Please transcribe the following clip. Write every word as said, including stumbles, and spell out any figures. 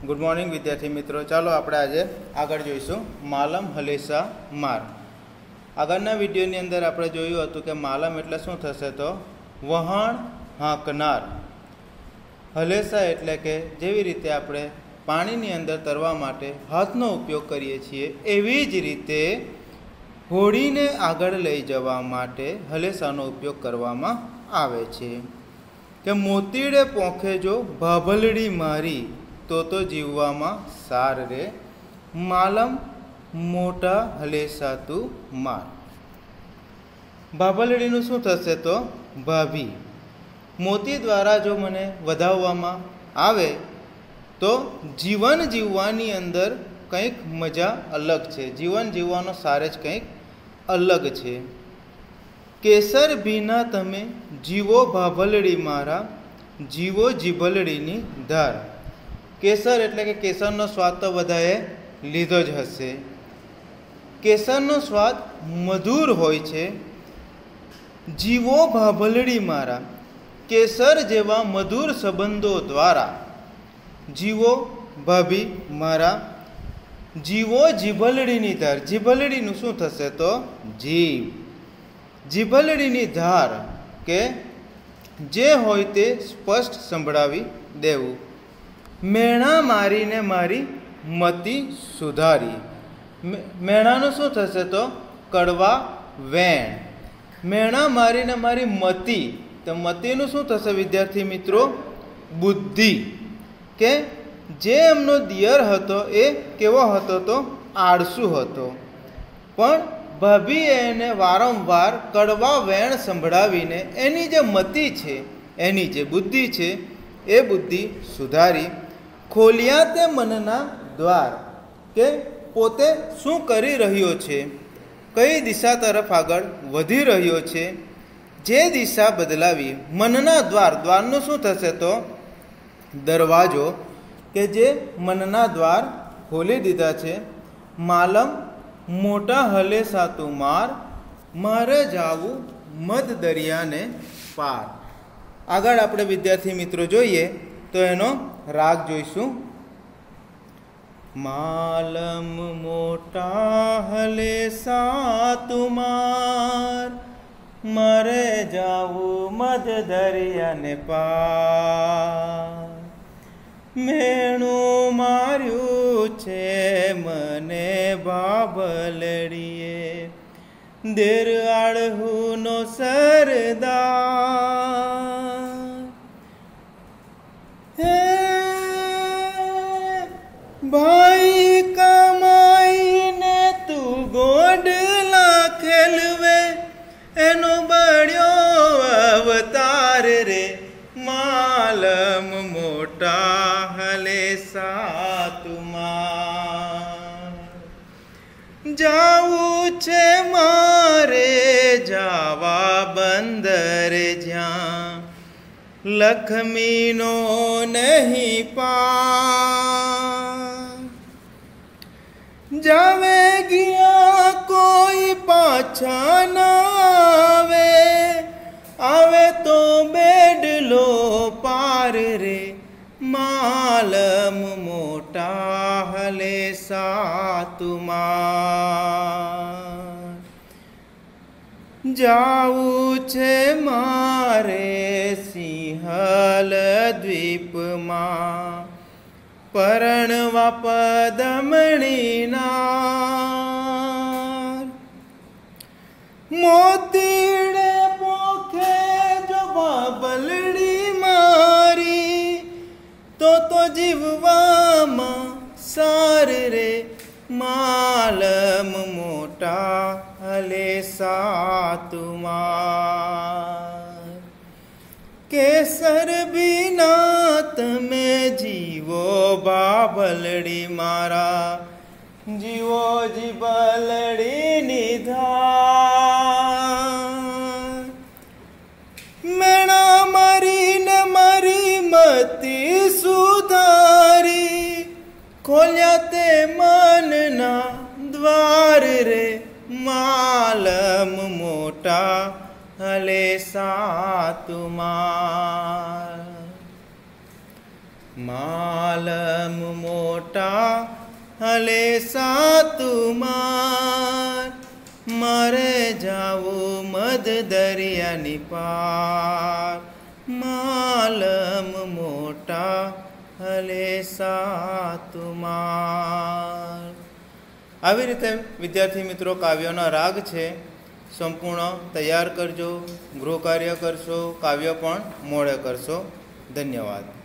Good morning विद्यार्थी मित्रों। चलो આપણે આજે આગળ જોઈશું માલમ હલેસા માર। આગળના વિડીયોની અંદર આપણે જોયું હતું કે માલમ એટલે શું થશે તો વહાણ હાંકનાર, હલેસા એટલે કે જેવી રીતે આપણે પાણીની અંદર તરવા માટે હાથનો ઉપયોગ કરીએ છીએ એવી જ રીતે હોડીને આગળ લઈ જવા માટે હલેસાનો ઉપયોગ કરવામાં આવે છે કે મોતીડે પોંખે જો ભાભલડી મારી તો તો જીવવામાં સાર રે, માલમ મોટા હલેસા તું માર। ભાભલડીનું શું થશે તો ભાભી। મોતી દ્વારા જો મને વધાવવામાં આવે તો જીવન જીવવાની અંદર કંઈક મજા અલગ છે, જીવન જીવવાનો સાર જ કંઈક અલગ છે। કેસર ભીના તમે જીવો ભાભલડી મારા, જીવો જીભલડીની ધાર। કેસર એટલે કે કેસરનો સ્વાદ તો બધાએ લીધો જ હશે। કેસરનો સ્વાદ મધુર હોય છે। જીવો ભાભલડી મારા, કેસર જેવા મધુર સંબંધો દ્વારા જીવો ભાભી મારા, જીવો જીભલડીની ધાર। જીભલડીનું શું થશે તો જીભ, જીભલડીની ધાર કે જે હોય તે સ્પષ્ટ સંભળાવી દેવું। મેણા મારીને મારી મતિ સુધારી। મેણાનું શું થશે તો કડવા વેણ। મેણા મારીને મારી મતિ, તો મતિનું શું થશે વિદ્યાર્થી મિત્રો બુદ્ધિ, કે જે એમનો દિયર હતો એ કેવો હતો તો આળસુ હતો, પણ ભાભીએ એને વારંવાર કડવા વેણ સંભળાવીને એની જે મતિ છે, એની જે બુદ્ધિ છે એ બુદ્ધિ સુધારી। ખોલ્યા તે મનના દ્વાર, કે પોતે શું કરી રહ્યો છે, કઈ દિશા તરફ આગળ વધી રહ્યો છે, જે દિશા બદલાવી। મનના દ્વાર, દ્વારનું શું થશે તો દરવાજો, કે જે મનના દ્વાર ખોલી દીધા છે। માલમ મોટા હલેસા તું માર, મારે જાવું મધ દરિયાને પાર। આગળ આપણે વિદ્યાર્થી મિત્રો જોઈએ તો એનો રાગ જોઈશું। માલમ મોટા હલેસા તું માર, મારે જાવું મધ દરિયાને પાર। મેણું માર્યું છે મને ભાભલડીએ, દેર આળહુનો સરદાર। હે ભાઈ કમાઈને તું ગોડલા ખેલવે, એનો બળ્યો અવતાર રે, માલમ મોટા હલેસા તું માર। જાવું છે મારે જાવા બંદર જ્યાં, લક્ષ્મીનો નહીં પાર। જાવે ગયા કોઈ પાછા ના આવે, આવે તો બેડલો પાર રે, માલમ મોટા હલેસા તું માર। જાવું છે મારે સિંહલ દ્વીપમાં, પરણવા પદમણીના। મોતીડે પોખે જો ભાભલડી મારી, તો તો જીવવામાં સાર રે, માલમ મોટા હલેસા તું માર। કેસર બીના તમે જીવો ભાભલડી મારા, જીવો જીભલડીની ધાર। મેણા મારીને મારી મતિ સુધારી, ખોલ્યા તે મનના દ્વાર રે, માલમ મોટા હલેસા તું માર। માલમ મોટા હલે સાતુમાર, મારે જાવું મધ દરિયાની પાર, માલમ મોટા હલે સાતુમાર. આવી રીતે વિદ્યાર્થી મિત્રો કાવ્યોના રાગ છે સંપૂર્ણ તૈયાર કરજો. ગૃહ કાર્ય કરશો, કાવ્ય પણ મોડે કરશો. ધન્યવાદ.